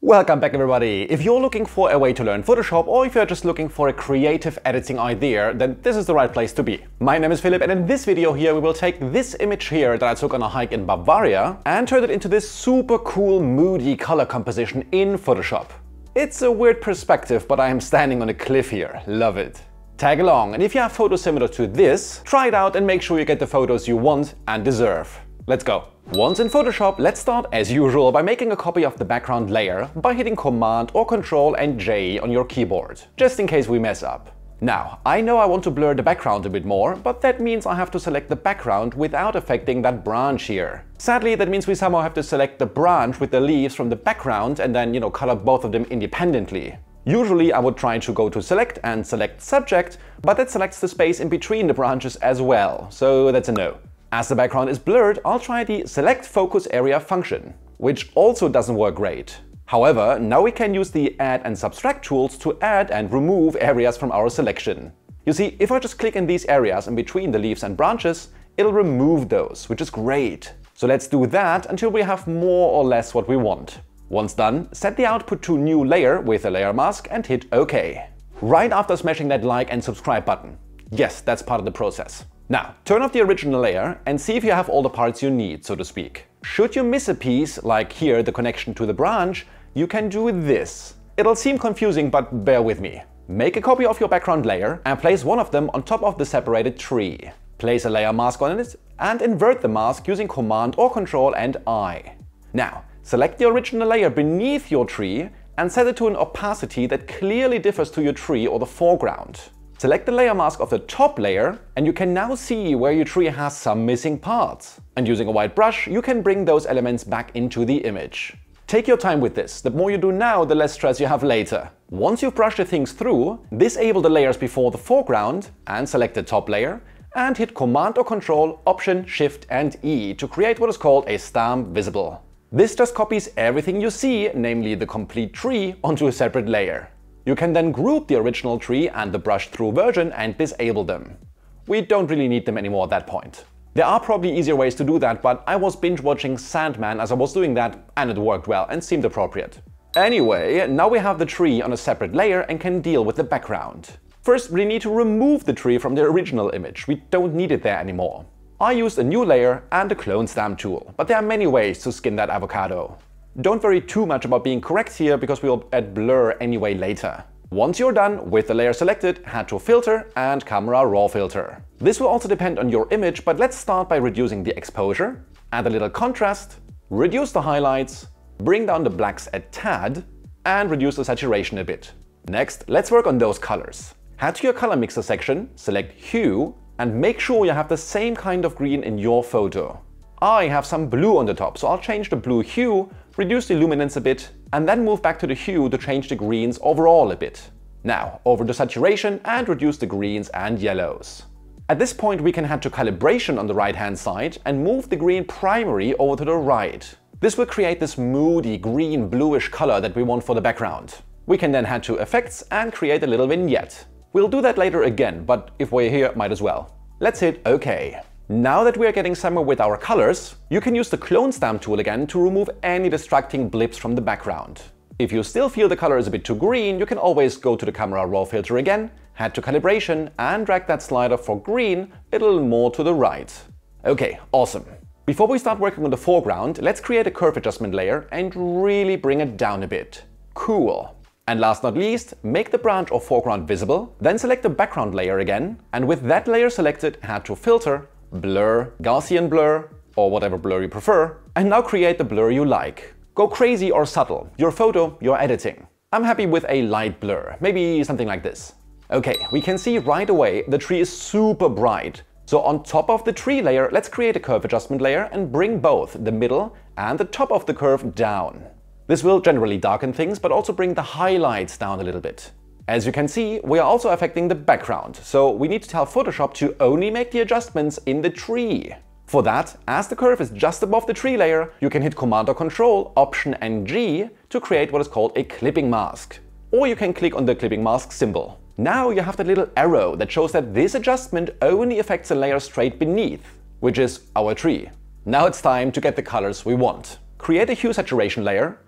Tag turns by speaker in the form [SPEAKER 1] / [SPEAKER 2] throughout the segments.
[SPEAKER 1] Welcome back everybody! If you're looking for a way to learn Photoshop or if you're just looking for a creative editing idea, then this is the right place to be. My name is Philip and in this video here we will take this image here that I took on a hike in Bavaria and turn it into this super cool moody color composition in Photoshop. It's a weird perspective, but I am standing on a cliff here. Love it. Tag along, and if you have photos similar to this, try it out and make sure you get the photos you want and deserve. Let's go! Once in Photoshop, let's start as usual by making a copy of the background layer by hitting Command or Control and J on your keyboard, just in case we mess up. Now, I know I want to blur the background a bit more, but that means I have to select the background without affecting that branch here. Sadly, that means we somehow have to select the branch with the leaves from the background and then, color both of them independently. Usually I would try to go to Select and select Subject, but that selects the space in between the branches as well, so that's a no. As the background is blurred, I'll try the Select Focus Area function, which also doesn't work great. However, now we can use the Add and Subtract tools to add and remove areas from our selection. You see, if I just click in these areas in between the leaves and branches, it'll remove those, which is great. So let's do that until we have more or less what we want. Once done, set the output to New Layer with a layer mask and hit OK. Right after smashing that like and subscribe button. Yes, that's part of the process. Now, turn off the original layer and see if you have all the parts you need, so to speak. Should you miss a piece, like here the connection to the branch, you can do this. It'll seem confusing, but bear with me. Make a copy of your background layer and place one of them on top of the separated tree. Place a layer mask on it and invert the mask using Command or Control and I. Now, select the original layer beneath your tree and set it to an opacity that clearly differs to your tree or the foreground. Select the layer mask of the top layer and you can now see where your tree has some missing parts. And using a white brush, you can bring those elements back into the image. Take your time with this. The more you do now, the less stress you have later. Once you've brushed the things through, disable the layers before the foreground and select the top layer and hit Command or Control, Option, Shift and E to create what is called a stamp visible. This just copies everything you see, namely the complete tree, onto a separate layer. You can then group the original tree and the brushed through version and disable them. We don't really need them anymore at that point. There are probably easier ways to do that, but I was binge watching Sandman as I was doing that and it worked well and seemed appropriate. Anyway, now we have the tree on a separate layer and can deal with the background. First, we need to remove the tree from the original image. We don't need it there anymore. I used a new layer and a clone stamp tool, but there are many ways to skin that avocado. Don't worry too much about being correct here because we'll add blur anyway later. Once you're done with the layer selected, head to Filter and Camera Raw Filter. This will also depend on your image, but let's start by reducing the exposure, add a little contrast, reduce the highlights, bring down the blacks a tad, and reduce the saturation a bit. Next, let's work on those colors. Head to your color mixer section, select Hue, and make sure you have the same kind of green in your photo. I have some blue on the top, so I'll change the blue hue, reduce the luminance a bit, and then move back to the hue to change the greens overall a bit. Now, over to saturation and reduce the greens and yellows. At this point we can head to calibration on the right hand side and move the green primary over to the right. This will create this moody green bluish color that we want for the background. We can then head to effects and create a little vignette. We'll do that later again, but if we're here, might as well. Let's hit OK. Now that we are getting somewhere with our colors, you can use the clone stamp tool again to remove any distracting blips from the background. If you still feel the color is a bit too green, you can always go to the Camera Raw Filter again, head to calibration and drag that slider for green a little more to the right. Okay, awesome. Before we start working on the foreground, let's create a curve adjustment layer and really bring it down a bit. Cool. And last not least, make the branch or foreground visible, then select the background layer again, and with that layer selected, head to Filter, Blur, Gaussian blur, or whatever blur you prefer, and now create the blur you like. Go crazy or subtle, your photo, your editing. I'm happy with a light blur, maybe something like this. Okay, we can see right away the tree is super bright. So on top of the tree layer, let's create a curve adjustment layer and bring both the middle and the top of the curve down. This will generally darken things, but also bring the highlights down a little bit. As you can see, we are also affecting the background, so we need to tell Photoshop to only make the adjustments in the tree. For that, as the curve is just above the tree layer, you can hit Command or Control, Option and G to create what is called a clipping mask. Or you can click on the clipping mask symbol. Now you have that little arrow that shows that this adjustment only affects the layer straight beneath, which is our tree. Now it's time to get the colors we want. Create a hue saturation layer,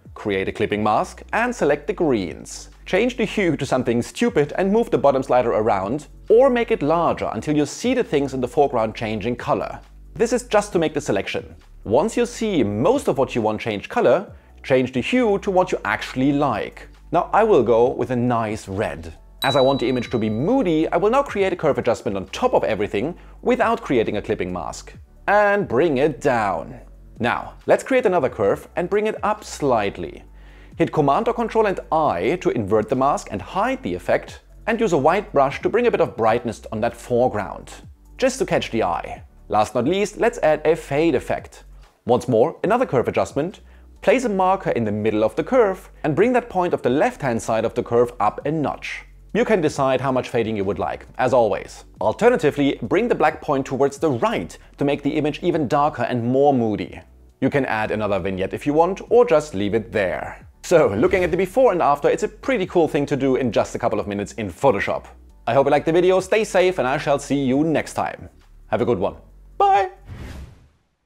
[SPEAKER 1] create a clipping mask and select the greens. Change the hue to something stupid and move the bottom slider around, or make it larger until you see the things in the foreground changing color. This is just to make the selection. Once you see most of what you want change color, change the hue to what you actually like. Now I will go with a nice red. As I want the image to be moody, I will now create a curve adjustment on top of everything without creating a clipping mask. And bring it down. Now, let's create another curve and bring it up slightly. Hit Command or Control and I to invert the mask and hide the effect, and use a white brush to bring a bit of brightness on that foreground, just to catch the eye. Last not least, let's add a fade effect. Once more, another curve adjustment. Place a marker in the middle of the curve and bring that point of the left-hand side of the curve up a notch. You can decide how much fading you would like, as always. Alternatively, bring the black point towards the right to make the image even darker and more moody. You can add another vignette if you want, or just leave it there. So, looking at the before and after, it's a pretty cool thing to do in just a couple of minutes in Photoshop. I hope you liked the video, stay safe, and I shall see you next time. Have a good one.